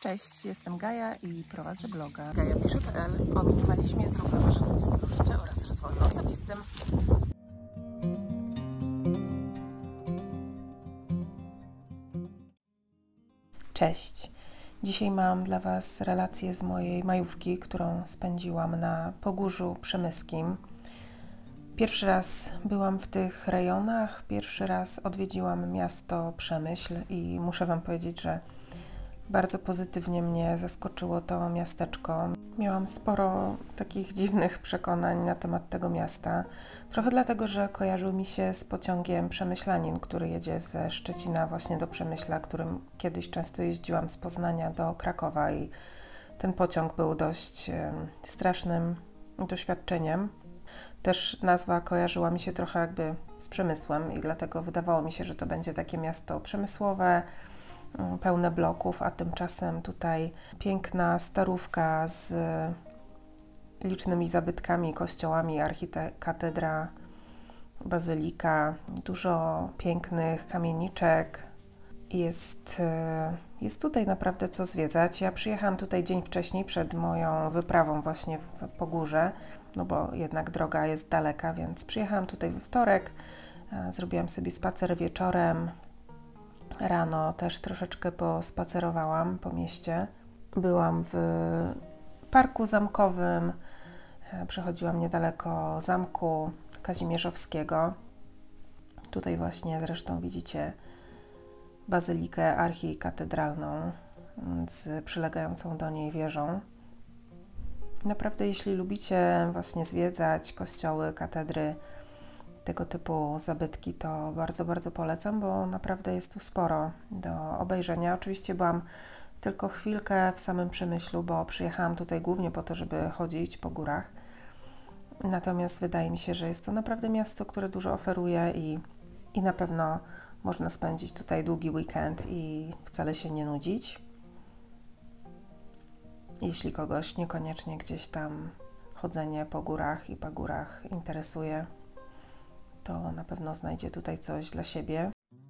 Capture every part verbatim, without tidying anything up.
Cześć, jestem Gaja i prowadzę bloga gaja pisze kropka p l o minimalizmie, zrównoważonym stylu życia oraz rozwoju osobistym. Cześć! Dzisiaj mam dla Was relację z mojej majówki, którą spędziłam na Pogórzu Przemyskim. Pierwszy raz byłam w tych rejonach, pierwszy raz odwiedziłam miasto Przemyśl i muszę Wam powiedzieć, że bardzo pozytywnie mnie zaskoczyło to miasteczko. Miałam sporo takich dziwnych przekonań na temat tego miasta. Trochę dlatego, że kojarzył mi się z pociągiem Przemyślanin, który jedzie ze Szczecina właśnie do Przemyśla, którym kiedyś często jeździłam z Poznania do Krakowa i ten pociąg był dość e, strasznym doświadczeniem. Też nazwa kojarzyła mi się trochę jakby z przemysłem i dlatego wydawało mi się, że to będzie takie miasto przemysłowe, pełne bloków, a tymczasem tutaj piękna starówka z licznymi zabytkami, kościołami, archikatedra, bazylika, dużo pięknych kamieniczek. Jest, jest tutaj naprawdę co zwiedzać. Ja przyjechałam tutaj dzień wcześniej, przed moją wyprawą właśnie w Pogórze, no bo jednak droga jest daleka, więc przyjechałam tutaj we wtorek, zrobiłam sobie spacer wieczorem. Rano też troszeczkę pospacerowałam po mieście. Byłam w parku zamkowym, przechodziłam niedaleko zamku kazimierzowskiego. Tutaj właśnie zresztą widzicie bazylikę archikatedralną z przylegającą do niej wieżą. Naprawdę, jeśli lubicie właśnie zwiedzać kościoły, katedry, tego typu zabytki, to bardzo, bardzo polecam, bo naprawdę jest tu sporo do obejrzenia. Oczywiście byłam tylko chwilkę w samym Przemyślu, bo przyjechałam tutaj głównie po to, żeby chodzić po górach. Natomiast wydaje mi się, że jest to naprawdę miasto, które dużo oferuje i, i na pewno można spędzić tutaj długi weekend i wcale się nie nudzić. Jeśli kogoś niekoniecznie gdzieś tam chodzenie po górach i pagórach interesuje, to na pewno znajdzie tutaj coś dla siebie.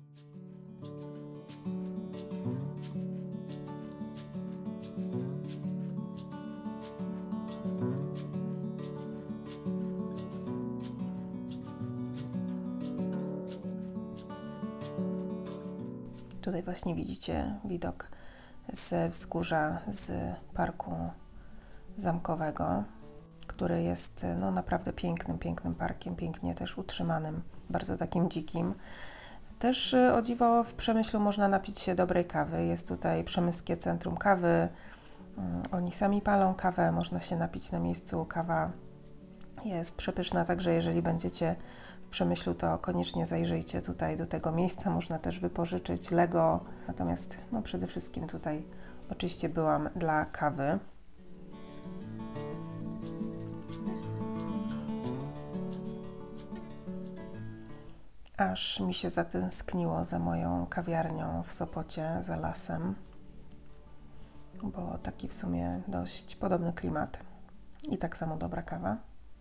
Tutaj właśnie widzicie widok ze wzgórza z parku zamkowego, który jest no, naprawdę pięknym, pięknym parkiem, pięknie też utrzymanym, bardzo takim dzikim. Też o dziwo w Przemyślu można napić się dobrej kawy. Jest tutaj Przemyskie Centrum Kawy. Oni sami palą kawę, można się napić na miejscu. Kawa jest przepyszna, także jeżeli będziecie w Przemyślu, to koniecznie zajrzyjcie tutaj do tego miejsca. Można też wypożyczyć Lego. Natomiast no, przede wszystkim tutaj oczywiście byłam dla kawy. Aż mi się zatęskniło za moją kawiarnią w Sopocie, za lasem, bo taki w sumie dość podobny klimat i tak samo dobra kawa.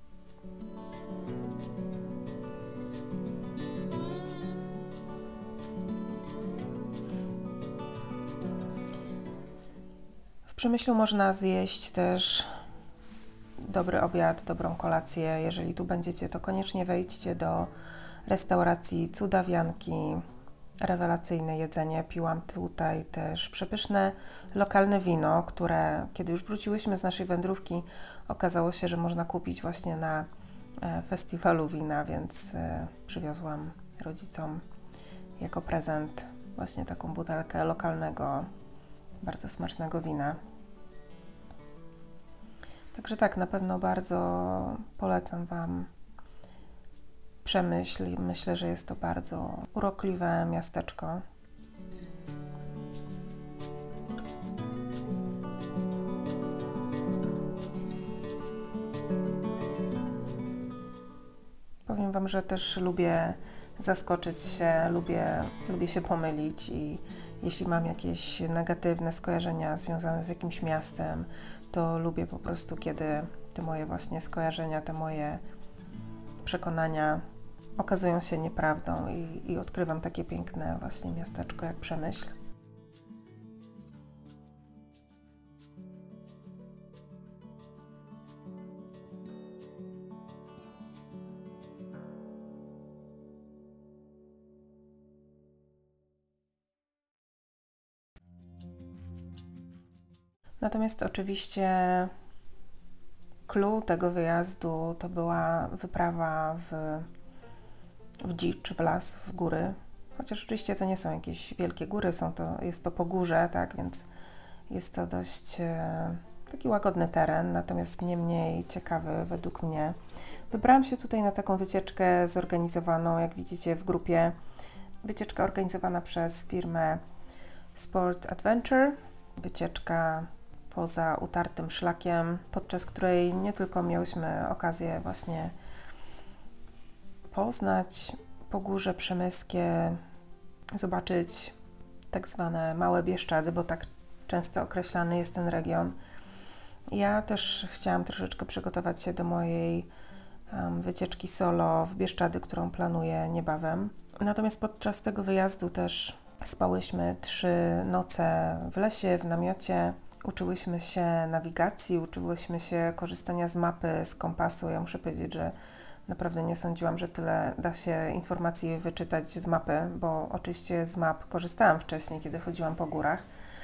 W Przemyślu można zjeść też dobry obiad, dobrą kolację. Jeżeli tu będziecie, to koniecznie wejdźcie do restauracji Cudawianki, rewelacyjne jedzenie. Piłam tutaj też przepyszne lokalne wino, które kiedy już wróciłyśmy z naszej wędrówki, okazało się, że można kupić właśnie na festiwalu wina, więc przywiozłam rodzicom jako prezent właśnie taką butelkę lokalnego, bardzo smacznego wina. Także tak, na pewno bardzo polecam Wam Przemyśl. Myślę, że jest to bardzo urokliwe miasteczko. Powiem Wam, że też lubię zaskoczyć się, lubię, lubię się pomylić i jeśli mam jakieś negatywne skojarzenia związane z jakimś miastem, to lubię po prostu, kiedy te moje właśnie skojarzenia, te moje przekonania okazują się nieprawdą i, i odkrywam takie piękne właśnie miasteczko jak Przemyśl. Natomiast oczywiście clou tego wyjazdu to była wyprawa w, w dzicz, w las, w góry. Chociaż oczywiście to nie są jakieś wielkie góry, są to, jest to pogórze, tak, więc jest to dość e, taki łagodny teren, natomiast nie mniej ciekawy według mnie. Wybrałam się tutaj na taką wycieczkę zorganizowaną, jak widzicie, w grupie. Wycieczka organizowana przez firmę Sport Adventure. Wycieczka poza utartym szlakiem, podczas której nie tylko miałyśmy okazję właśnie poznać Pogórze Przemyskie, zobaczyć tak zwane małe Bieszczady, bo tak często określany jest ten region. Ja też chciałam troszeczkę przygotować się do mojej um, wycieczki solo w Bieszczady, którą planuję niebawem. Natomiast podczas tego wyjazdu też spałyśmy trzy noce w lesie, w namiocie. Uczyłyśmy się nawigacji, uczyłyśmy się korzystania z mapy, z kompasu. Ja muszę powiedzieć, że naprawdę nie sądziłam, że tyle da się informacji wyczytać z mapy, bo oczywiście z map korzystałam wcześniej, kiedy chodziłam po górach.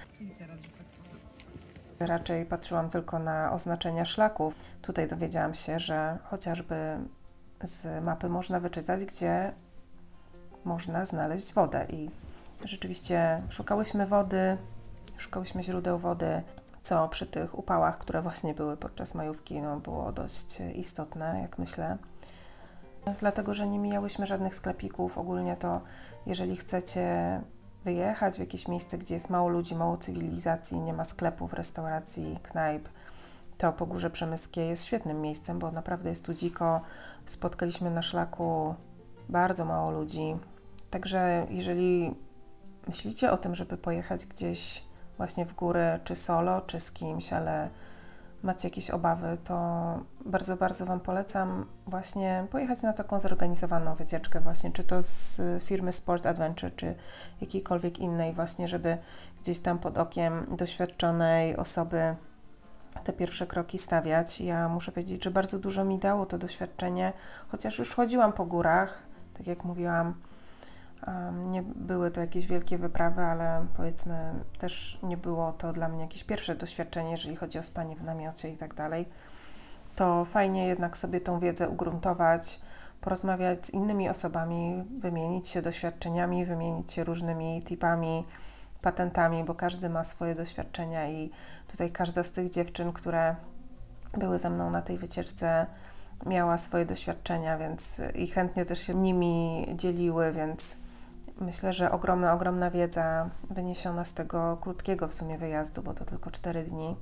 Raczej patrzyłam tylko na oznaczenia szlaków. Tutaj dowiedziałam się, że chociażby z mapy można wyczytać, gdzie można znaleźć wodę i rzeczywiście szukałyśmy wody, szukałyśmy źródeł wody, co przy tych upałach, które właśnie były podczas majówki, no, było dość istotne, jak myślę. Dlatego, że nie mijałyśmy żadnych sklepików. Ogólnie to, jeżeli chcecie wyjechać w jakieś miejsce, gdzie jest mało ludzi, mało cywilizacji, nie ma sklepów, restauracji, knajp, to Pogórze Przemyskie jest świetnym miejscem, bo naprawdę jest tu dziko. Spotkaliśmy na szlaku bardzo mało ludzi. Także jeżeli myślicie o tym, żeby pojechać gdzieś właśnie w góry, czy solo, czy z kimś, ale macie jakieś obawy, to bardzo, bardzo Wam polecam właśnie pojechać na taką zorganizowaną wycieczkę właśnie, czy to z firmy Sport Adventure, czy jakiejkolwiek innej właśnie, żeby gdzieś tam pod okiem doświadczonej osoby te pierwsze kroki stawiać. Ja muszę powiedzieć, że bardzo dużo mi dało to doświadczenie, chociaż już chodziłam po górach, tak jak mówiłam, Um, nie były to jakieś wielkie wyprawy, ale powiedzmy też nie było to dla mnie jakieś pierwsze doświadczenie, jeżeli chodzi o spanie w namiocie i tak dalej. To fajnie jednak sobie tą wiedzę ugruntować, porozmawiać z innymi osobami, wymienić się doświadczeniami, wymienić się różnymi tipami, patentami, bo każdy ma swoje doświadczenia i tutaj każda z tych dziewczyn, które były ze mną na tej wycieczce, miała swoje doświadczenia, więc i chętnie też się nimi dzieliły, więc myślę, że ogromna, ogromna wiedza wyniesiona z tego krótkiego w sumie wyjazdu, bo to tylko cztery dni,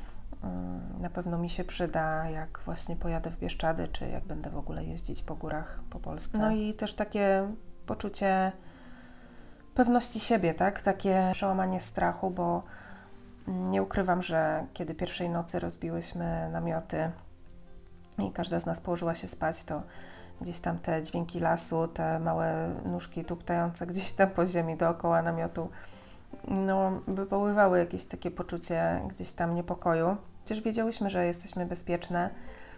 na pewno mi się przyda, jak właśnie pojadę w Bieszczady, czy jak będę w ogóle jeździć po górach po Polsce. No i też takie poczucie pewności siebie, tak? Takie przełamanie strachu, bo nie ukrywam, że kiedy pierwszej nocy rozbiłyśmy namioty i każda z nas położyła się spać, to gdzieś tam te dźwięki lasu, te małe nóżki tuptające gdzieś tam po ziemi dookoła namiotu, no, wywoływały jakieś takie poczucie gdzieś tam niepokoju. Chociaż wiedziałyśmy, że jesteśmy bezpieczne,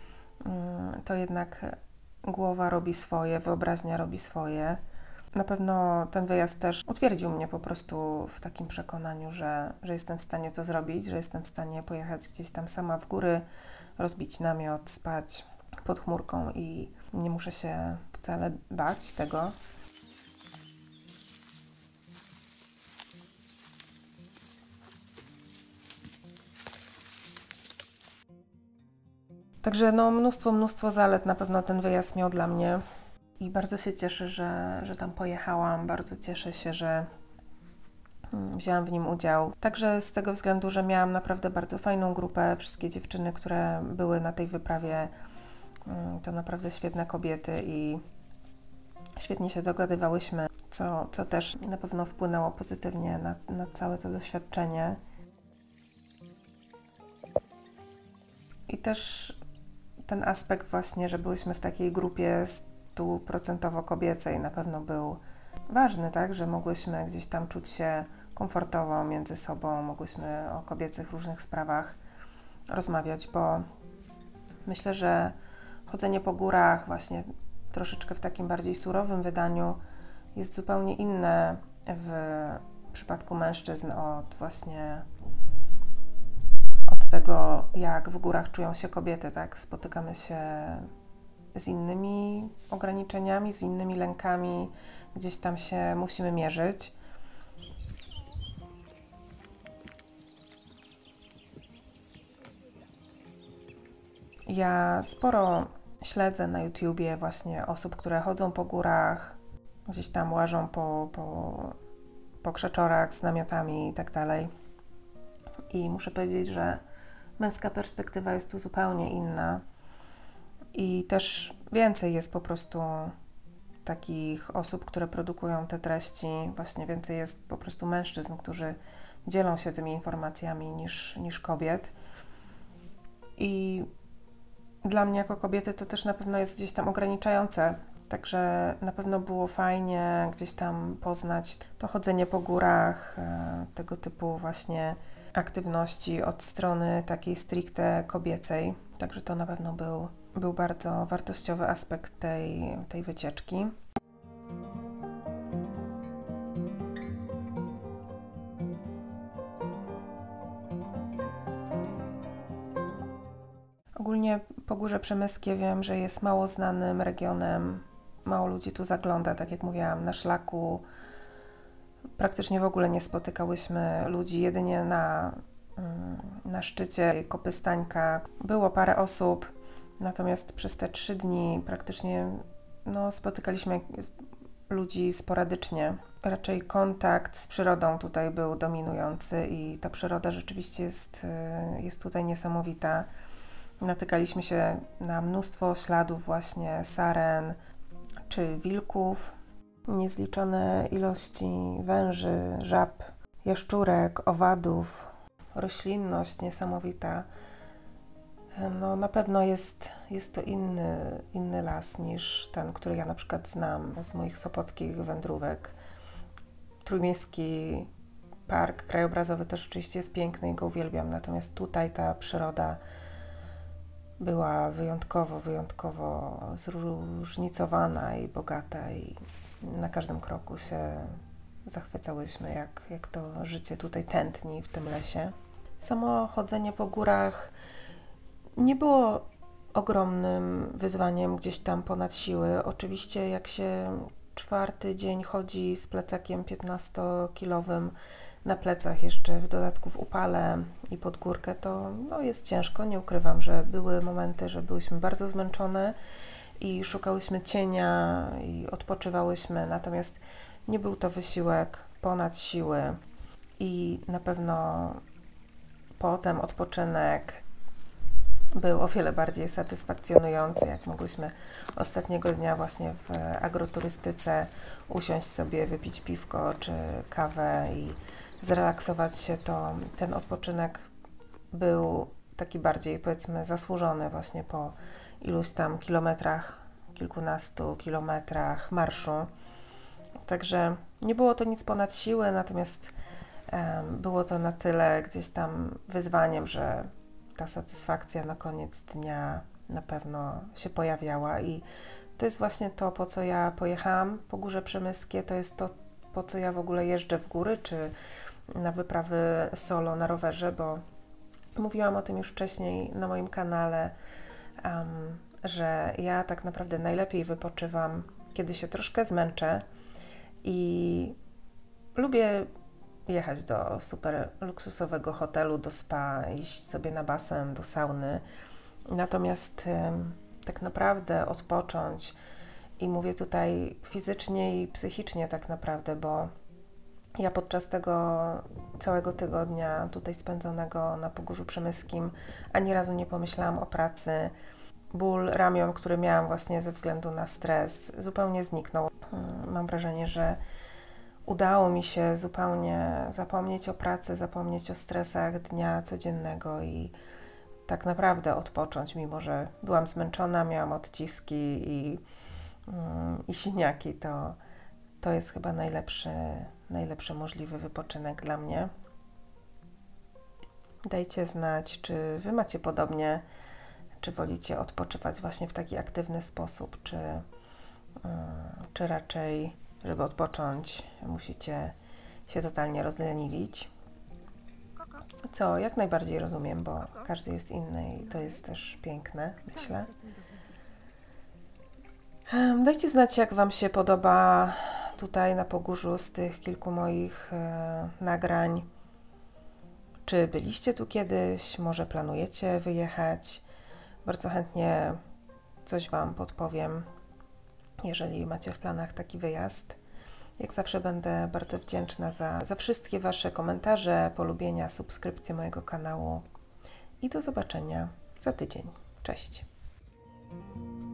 to jednak głowa robi swoje, wyobraźnia robi swoje. Na pewno ten wyjazd też utwierdził mnie po prostu w takim przekonaniu, że, że jestem w stanie to zrobić, że jestem w stanie pojechać gdzieś tam sama w góry, rozbić namiot, spać pod chmurką i nie muszę się wcale bać tego. Także no mnóstwo, mnóstwo zalet na pewno ten wyjazd miał dla mnie i bardzo się cieszę, że, że tam pojechałam, bardzo cieszę się, że wzięłam w nim udział. Także z tego względu, że miałam naprawdę bardzo fajną grupę, wszystkie dziewczyny, które były na tej wyprawie, to naprawdę świetne kobiety i świetnie się dogadywałyśmy, co, co też na pewno wpłynęło pozytywnie na, na całe to doświadczenie. I też ten aspekt właśnie, że byłyśmy w takiej grupie stuprocentowo kobiecej, na pewno był ważny, tak, że mogłyśmy gdzieś tam czuć się komfortowo między sobą, mogłyśmy o kobiecych różnych sprawach rozmawiać, bo myślę, że chodzenie po górach właśnie troszeczkę w takim bardziej surowym wydaniu jest zupełnie inne w przypadku mężczyzn od właśnie tego, jak w górach czują się kobiety, tak? Spotykamy się z innymi ograniczeniami, z innymi lękami, gdzieś tam się musimy mierzyć. Ja sporo śledzę na YouTubie właśnie osób, które chodzą po górach, gdzieś tam łażą po, po, po krzeczorach z namiotami i tak dalej. I muszę powiedzieć, że męska perspektywa jest tu zupełnie inna i też więcej jest po prostu takich osób, które produkują te treści, właśnie więcej jest po prostu mężczyzn, którzy dzielą się tymi informacjami niż, niż kobiet. I dla mnie jako kobiety to też na pewno jest gdzieś tam ograniczające, także na pewno było fajnie gdzieś tam poznać to chodzenie po górach, tego typu właśnie aktywności od strony takiej stricte kobiecej, także to na pewno był, był bardzo wartościowy aspekt tej, tej wycieczki. Ogólnie Pogórze Przemyskie wiem, że jest mało znanym regionem, mało ludzi tu zagląda, tak jak mówiłam, na szlaku praktycznie w ogóle nie spotykałyśmy ludzi, jedynie na, na szczycie Kopy Stańka było parę osób, natomiast przez te trzy dni praktycznie no, spotykaliśmy ludzi sporadycznie. Raczej kontakt z przyrodą tutaj był dominujący i ta przyroda rzeczywiście jest, jest tutaj niesamowita. Natykaliśmy się na mnóstwo śladów właśnie saren czy wilków, niezliczone ilości węży, żab, jaszczurek, owadów, roślinność niesamowita. No, na pewno jest, jest to inny, inny las niż ten, który ja na przykład znam z moich sopockich wędrówek. Trójmiejski Park Krajobrazowy też oczywiście jest piękny i go uwielbiam, natomiast tutaj ta przyroda była wyjątkowo, wyjątkowo zróżnicowana i bogata i na każdym kroku się zachwycałyśmy, jak, jak to życie tutaj tętni w tym lesie. Samo chodzenie po górach nie było ogromnym wyzwaniem gdzieś tam ponad siły. Oczywiście jak się czwarty dzień chodzi z plecakiem piętnastokilowym na plecach, jeszcze w dodatku w upale i pod górkę, to no, jest ciężko, nie ukrywam, że były momenty, że byłyśmy bardzo zmęczone i szukałyśmy cienia i odpoczywałyśmy, natomiast nie był to wysiłek ponad siły i na pewno potem odpoczynek był o wiele bardziej satysfakcjonujący, jak mogłyśmy ostatniego dnia właśnie w agroturystyce usiąść sobie, wypić piwko czy kawę i zrelaksować się, to ten odpoczynek był taki bardziej, powiedzmy, zasłużony właśnie po iluś tam kilometrach, kilkunastu kilometrach marszu. Także nie było to nic ponad siły, natomiast um, było to na tyle gdzieś tam wyzwaniem, że ta satysfakcja na koniec dnia na pewno się pojawiała i to jest właśnie to, po co ja pojechałam po Górze Przemyskie, to jest to, po co ja w ogóle jeżdżę w góry, czy na wyprawy solo na rowerze, bo mówiłam o tym już wcześniej na moim kanale, um, że ja tak naprawdę najlepiej wypoczywam, kiedy się troszkę zmęczę i lubię jechać do super luksusowego hotelu, do spa, iść sobie na basen, do sauny. Natomiast um, tak naprawdę odpocząć i mówię tutaj fizycznie i psychicznie tak naprawdę, bo ja podczas tego całego tygodnia tutaj spędzonego na Pogórzu Przemyskim ani razu nie pomyślałam o pracy. Ból ramion, który miałam właśnie ze względu na stres, zupełnie zniknął. Mam wrażenie, że udało mi się zupełnie zapomnieć o pracy, zapomnieć o stresach dnia codziennego i tak naprawdę odpocząć, mimo że byłam zmęczona, miałam odciski i, i siniaki, to, to jest chyba najlepszy, najlepszy możliwy wypoczynek dla mnie. Dajcie znać, czy Wy macie podobnie, czy wolicie odpoczywać właśnie w taki aktywny sposób, czy, czy raczej, żeby odpocząć, musicie się totalnie rozleniwić. Koko. Co jak najbardziej rozumiem, bo każdy jest inny i to jest też piękne, myślę. Em, Dajcie znać, jak Wam się podoba tutaj na Pogórzu z tych kilku moich e, nagrań. Czy byliście tu kiedyś? Może planujecie wyjechać? Bardzo chętnie coś Wam podpowiem, jeżeli macie w planach taki wyjazd. Jak zawsze będę bardzo wdzięczna za, za wszystkie Wasze komentarze, polubienia, subskrypcje mojego kanału i do zobaczenia za tydzień. Cześć!